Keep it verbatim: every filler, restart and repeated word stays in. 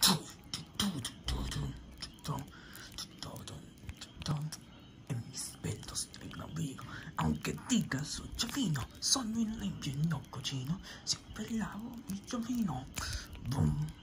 E mi spento stai bambino, anche dica su giovino, sono il pieno cugino, se per lavo il giovino. Boom.